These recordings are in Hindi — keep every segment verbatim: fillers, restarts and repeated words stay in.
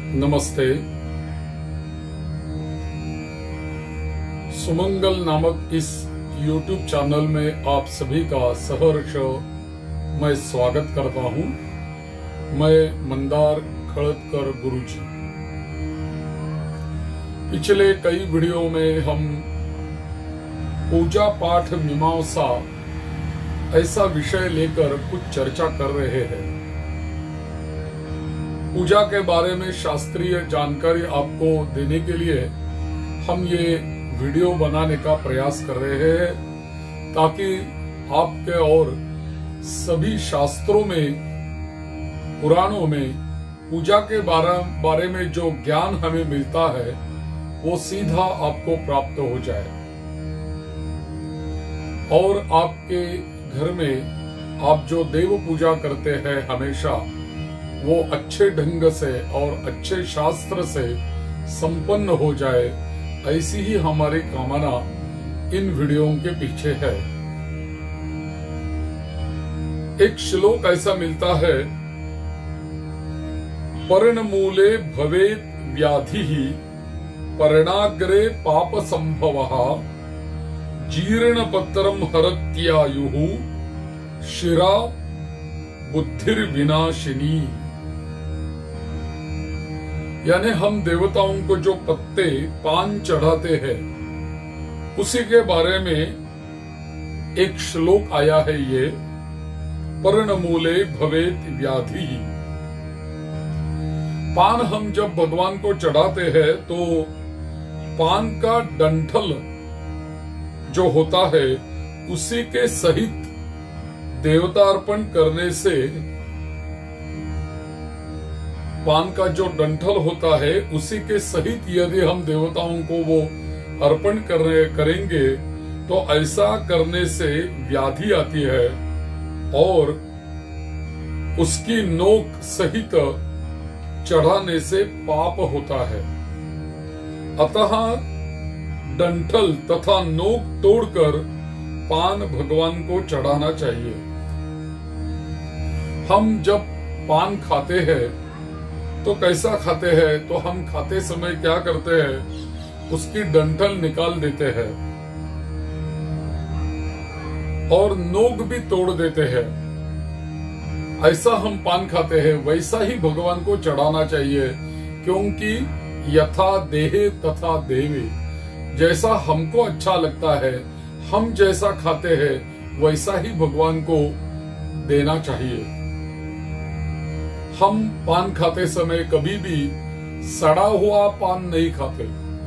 नमस्ते। सुमंगल नामक इस YouTube चैनल में आप सभी का सहर्ष मैं स्वागत करता हूं। मैं मंदार खड़दकर गुरुजी। पिछले कई वीडियो में हम पूजा पाठ मीमांसा ऐसा विषय लेकर कुछ चर्चा कर रहे हैं। पूजा के बारे में शास्त्रीय जानकारी आपको देने के लिए हम ये वीडियो बनाने का प्रयास कर रहे हैं, ताकि आपके और सभी शास्त्रों में, पुराणों में पूजा के बारे बारे में जो ज्ञान हमें मिलता है वो सीधा आपको प्राप्त हो जाए और आपके घर में आप जो देव पूजा करते हैं हमेशा वो अच्छे ढंग से और अच्छे शास्त्र से संपन्न हो जाए, ऐसी ही हमारी कामना इन वीडियो के पीछे है। एक श्लोक ऐसा मिलता है, पर्णमूले भवेत् व्याधिः पर्णाग्रे पाप संभवः जीर्णपत्रं हरत्यायुः शिरा बुद्धिर्विनाशिनी। यानी हम देवताओं को जो पत्ते पान चढ़ाते हैं उसी के बारे में एक श्लोक आया है। ये पर्णमूले भवेत् व्याधि। पान हम जब भगवान को चढ़ाते हैं तो पान का डंठल जो होता है उसी के सहित देवता अर्पण करने से, पान का जो डंठल होता है उसी के सहित यदि हम देवताओं को वो अर्पण करने करेंगे तो ऐसा करने से व्याधि आती है और उसकी नोक सहित चढ़ाने से पाप होता है। अतः डंठल तथा नोक तोड़कर पान भगवान को चढ़ाना चाहिए। हम जब पान खाते हैं तो कैसा खाते हैं, तो हम खाते समय क्या करते हैं, उसकी डंठल निकाल देते हैं और नोक भी तोड़ देते हैं। ऐसा हम पान खाते हैं, वैसा ही भगवान को चढ़ाना चाहिए, क्योंकि यथा देहे तथा देवे। जैसा हमको अच्छा लगता है, हम जैसा खाते हैं वैसा ही भगवान को देना चाहिए। हम पान खाते समय कभी भी सड़ा हुआ पान नहीं खाते।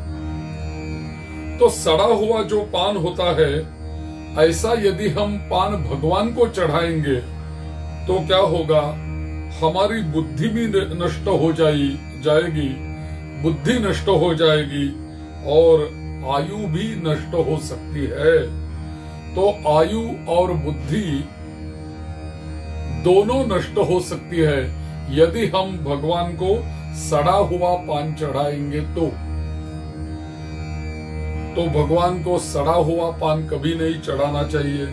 तो सड़ा हुआ जो पान होता है, ऐसा यदि हम पान भगवान को चढ़ाएंगे तो क्या होगा, हमारी बुद्धि भी नष्ट हो जाएगी, बुद्धि नष्ट हो जाएगी और आयु भी नष्ट हो सकती है। तो आयु और बुद्धि दोनों नष्ट हो सकती है यदि हम भगवान को सड़ा हुआ पान चढ़ाएंगे तो तो भगवान को सड़ा हुआ पान कभी नहीं चढ़ाना चाहिए।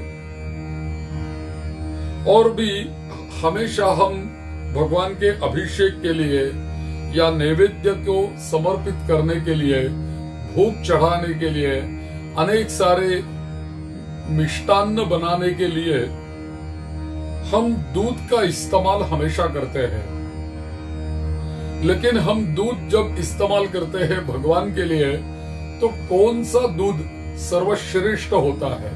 और भी हमेशा हम भगवान के अभिषेक के लिए या नैवेद्य को समर्पित करने के लिए, भोग चढ़ाने के लिए, अनेक सारे मिष्टान्न बनाने के लिए हम दूध का इस्तेमाल हमेशा करते हैं। लेकिन हम दूध जब इस्तेमाल करते हैं भगवान के लिए तो कौन सा दूध सर्वश्रेष्ठ होता है?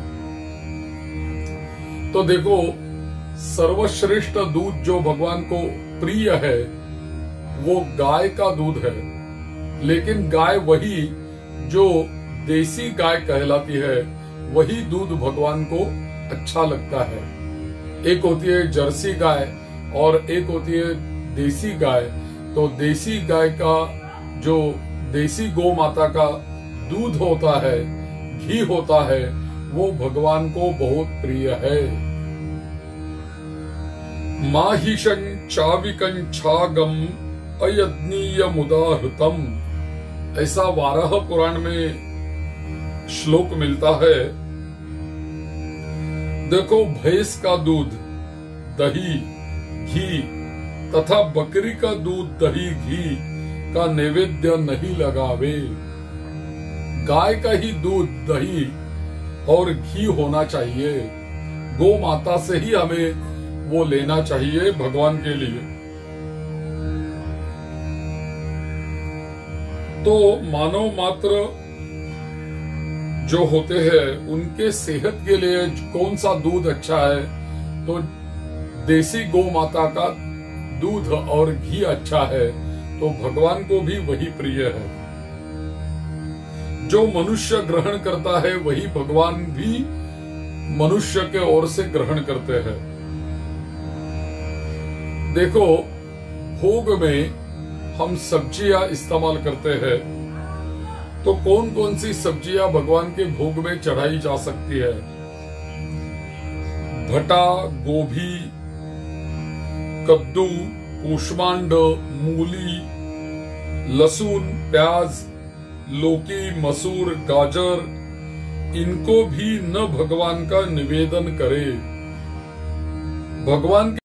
तो देखो, सर्वश्रेष्ठ दूध जो भगवान को प्रिय है वो गाय का दूध है। लेकिन गाय वही जो देसी गाय कहलाती है, वही दूध भगवान को अच्छा लगता है। एक होती है जर्सी गाय और एक होती है देसी गाय। तो देसी गाय का जो देसी गौ माता का दूध होता है, घी होता है, वो भगवान को बहुत प्रिय है। माहिषं चाविकं छागम अयज्ञीय मुदाहृतम, ऐसा वाराह पुराण में श्लोक मिलता है। देखो, भैंस का दूध, दही, घी तथा बकरी का दूध, दही, घी का नैवेद्य नहीं लगावे। गाय का ही दूध, दही और घी होना चाहिए। गौ माता से ही हमें वो लेना चाहिए भगवान के लिए। तो मानव मात्र जो होते हैं उनके सेहत के लिए कौन सा दूध अच्छा है, तो देसी गौ माता का दूध और घी अच्छा है। तो भगवान को भी वही प्रिय है। जो मनुष्य ग्रहण करता है वही भगवान भी मनुष्य के ओर से ग्रहण करते हैं। देखो, भोग में हम सब्जियां इस्तेमाल करते हैं, तो कौन कौन सी सब्जियां भगवान के भोग में चढ़ाई जा सकती है? भटा, गोभी, कद्दू, कूष्मांड, मूली, लहसुन, प्याज, लौकी, मसूर, गाजर, इनको भी न भगवान का निवेदन करे। भगवान